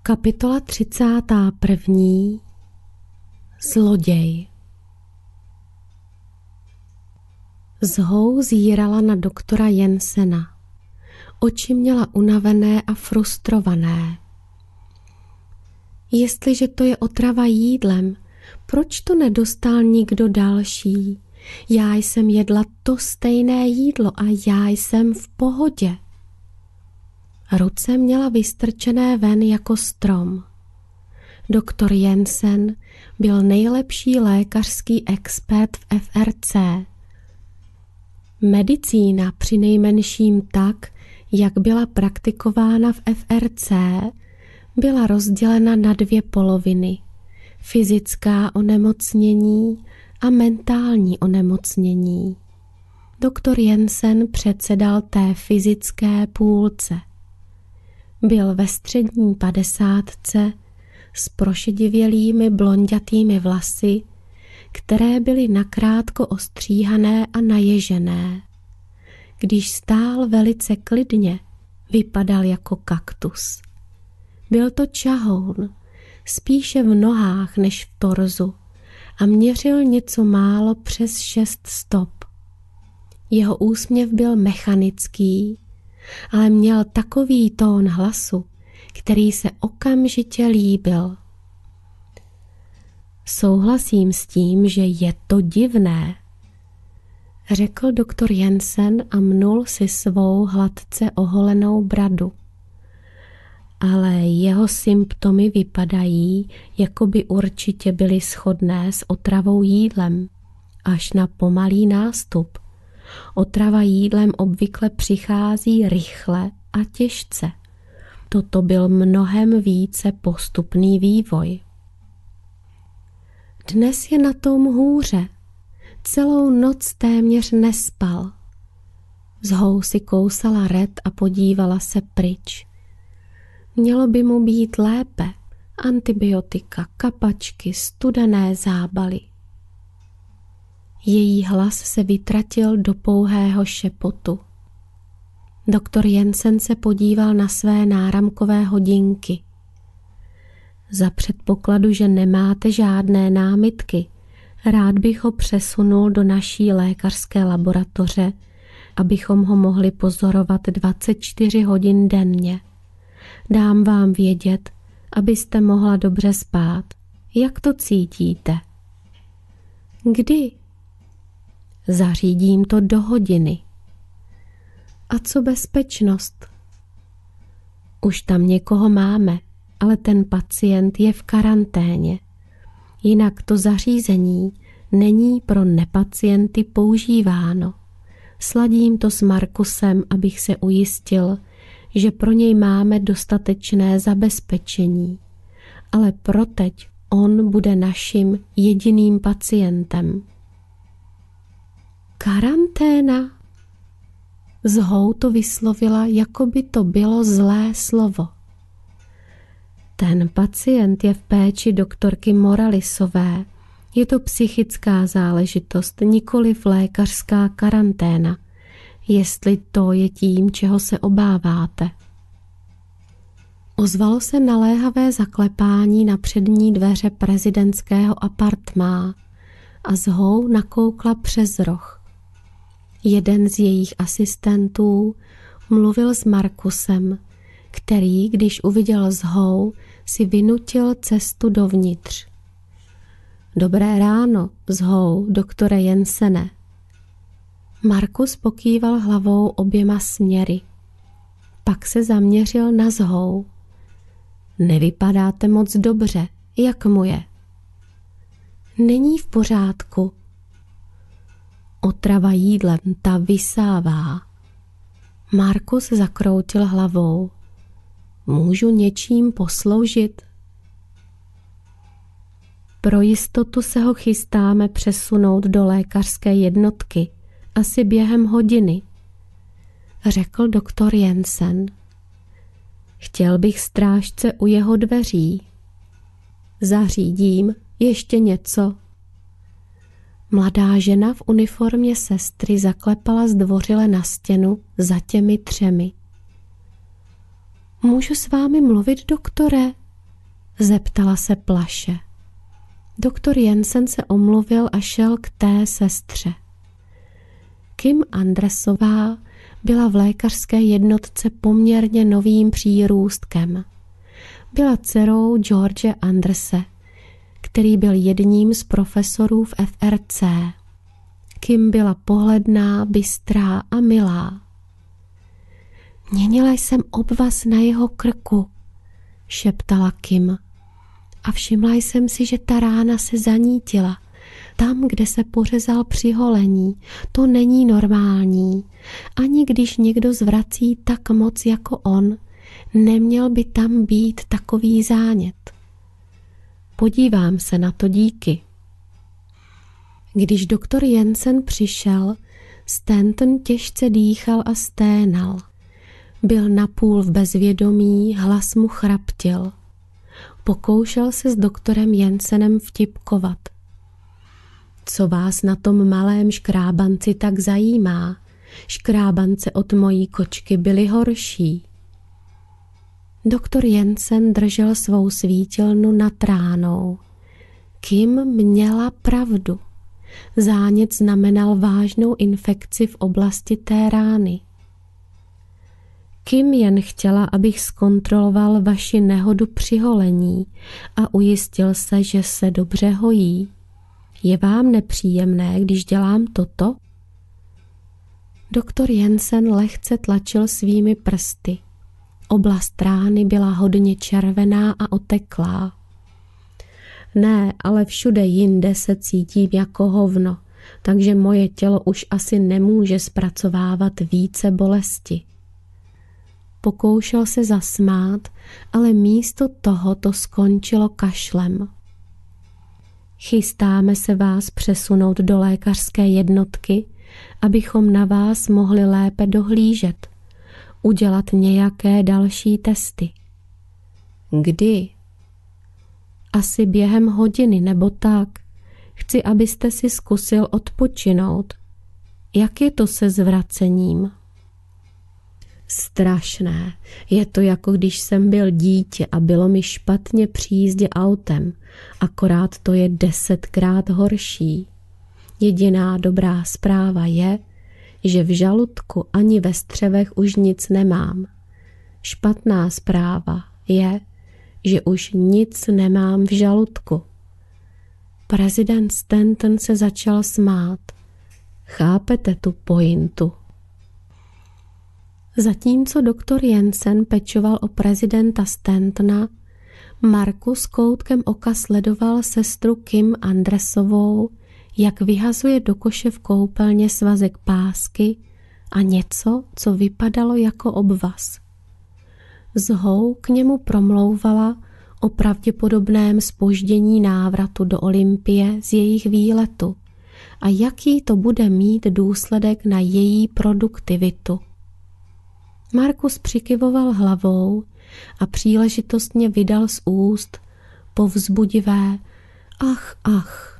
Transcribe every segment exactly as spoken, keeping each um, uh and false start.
Kapitola třicátá první. Zloděj. Zhou zírala na doktora Jensena. Oči měla unavené a frustrované. Jestliže to je otrava jídlem, proč to nedostal nikdo další? Já jsem jedla to stejné jídlo a já jsem v pohodě. Ruce měla vystrčené ven jako strom. Doktor Jensen byl nejlepší lékařský expert v F R C. Medicína přinejmenším tak, jak byla praktikována v F R C, byla rozdělena na dvě poloviny. Fyzická onemocnění a mentální onemocnění. Doktor Jensen předsedal té fyzické půlce. Byl ve střední padesátce s prošedivělými blonďatými vlasy, které byly nakrátko ostříhané a naježené. Když stál velice klidně, vypadal jako kaktus. Byl to čahoun, spíše v nohách než v torzu a měřil něco málo přes šest stop. Jeho úsměv byl mechanický, ale měl takový tón hlasu, který se okamžitě líbil. Souhlasím s tím, že je to divné, řekl doktor Jensen a mnul si svou hladce oholenou bradu. Ale jeho symptomy vypadají, jako by určitě byly shodné s otravou jídlem, až na pomalý nástup. Otrava jídlem obvykle přichází rychle a těžce. Toto byl mnohem více postupný vývoj. Dnes je na tom hůře. Celou noc téměř nespal. Zhou si kousala red a podívala se pryč. Mělo by mu být lépe. Antibiotika, kapačky, studené zábaly. Její hlas se vytratil do pouhého šepotu. Doktor Jensen se podíval na své náramkové hodinky. Za předpokladu, že nemáte žádné námitky, rád bych ho přesunul do naší lékařské laboratoře, abychom ho mohli pozorovat dvacet čtyři hodin denně. Dám vám vědět, abyste mohla dobře spát. Jak to cítíte? Kdy? Zařídím to do hodiny. A co bezpečnost? Už tam někoho máme, ale ten pacient je v karanténě. Jinak to zařízení není pro nepacienty používáno. Sladím to s Markusem, abych se ujistil, že pro něj máme dostatečné zabezpečení. Ale proteď on bude naším jediným pacientem. Karanténa? Zhou to vyslovila, jako by to bylo zlé slovo. Ten pacient je v péči doktorky Moralisové. Je to psychická záležitost, nikoliv lékařská karanténa, jestli to je tím, čeho se obáváte. Ozvalo se naléhavé zaklepání na přední dveře prezidentského apartmá a Zhou nakoukla přes roh. Jeden z jejich asistentů mluvil s Markusem, který, když uviděl Zhou, si vynutil cestu dovnitř. Dobré ráno, Zhou, doktore Jensene. Markus pokýval hlavou oběma směry. Pak se zaměřil na Zhou. Nevypadáte moc dobře, jak mu je? Není v pořádku. Otrava jídlem, ta vysává. Markus zakroutil hlavou. Můžu něčím posloužit? Pro jistotu se ho chystáme přesunout do lékařské jednotky, asi během hodiny, řekl doktor Jensen. Chtěl bych strážce u jeho dveří. Zařídím ještě něco. Mladá žena v uniformě sestry zaklepala zdvořile na stěnu za těmi třemi. Můžu s vámi mluvit, doktore? Zeptala se plaše. Doktor Jensen se omluvil a šel k té sestře. Kim Andresová byla v lékařské jednotce poměrně novým přírůstkem. Byla dcerou George Andrese, který byl jedním z profesorů v F R C. Kim byla pohledná, bystrá a milá. Měnila jsem obvaz na jeho krku, šeptala Kim. A všimla jsem si, že ta rána se zanítila. Tam, kde se pořezal při holení, to není normální. Ani když někdo zvrací tak moc jako on, neměl by tam být takový zánět. Podívám se na to, díky. Když doktor Jensen přišel, Stanton těžce dýchal a sténal. Byl napůl v bezvědomí, hlas mu chraptil. Pokoušel se s doktorem Jensenem vtipkovat. Co vás na tom malém škrábanci tak zajímá? Škrábance od mojí kočky byly horší. Doktor Jensen držel svou svítilnu nad ránou. Kim měla pravdu. Zánět znamenal vážnou infekci v oblasti té rány. Kim jen chtěla, abych zkontroloval vaši nehodu při holení a ujistil se, že se dobře hojí. Je vám nepříjemné, když dělám toto? Doktor Jensen lehce tlačil svými prsty. Oblast rány byla hodně červená a oteklá. Ne, ale všude jinde se cítím jako hovno, takže moje tělo už asi nemůže zpracovávat více bolesti. Pokoušel se zasmát, ale místo toho to skončilo kašlem. Chystáme se vás přesunout do lékařské jednotky, abychom na vás mohli lépe dohlížet, udělat nějaké další testy. Kdy? Asi během hodiny nebo tak. Chci, abyste si zkusil odpočinout. Jak je to se zvracením? Strašné. Je to jako když jsem byl dítě a bylo mi špatně při jízdě autem, akorát to je desetkrát horší. Jediná dobrá zpráva je, že v žaludku ani ve střevech už nic nemám. Špatná zpráva je, že už nic nemám v žaludku. Prezident Stanton se začal smát. Chápete tu pointu? Zatímco doktor Jensen pečoval o prezidenta Stantona, Markus koutkem oka sledoval sestru Kim Andresovou, jak vyhazuje do koše v koupelně svazek pásky a něco, co vypadalo jako obvaz. Zhou k němu promlouvala o pravděpodobném zpoždění návratu do Olympie z jejich výletu a jaký to bude mít důsledek na její produktivitu. Markus přikyvoval hlavou a příležitostně vydal z úst povzbudivé ach, ach.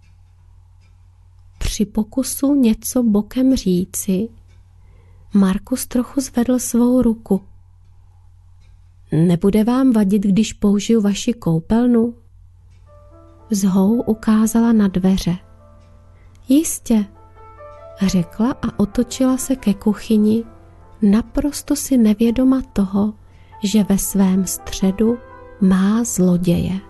Při pokusu něco bokem říci, Markus trochu zvedl svou ruku. Nebude vám vadit, když použiju vaši koupelnu? Zhou ukázala na dveře. Jistě, řekla a otočila se ke kuchyni, naprosto si nevědoma toho, že ve svém středu má zloděje.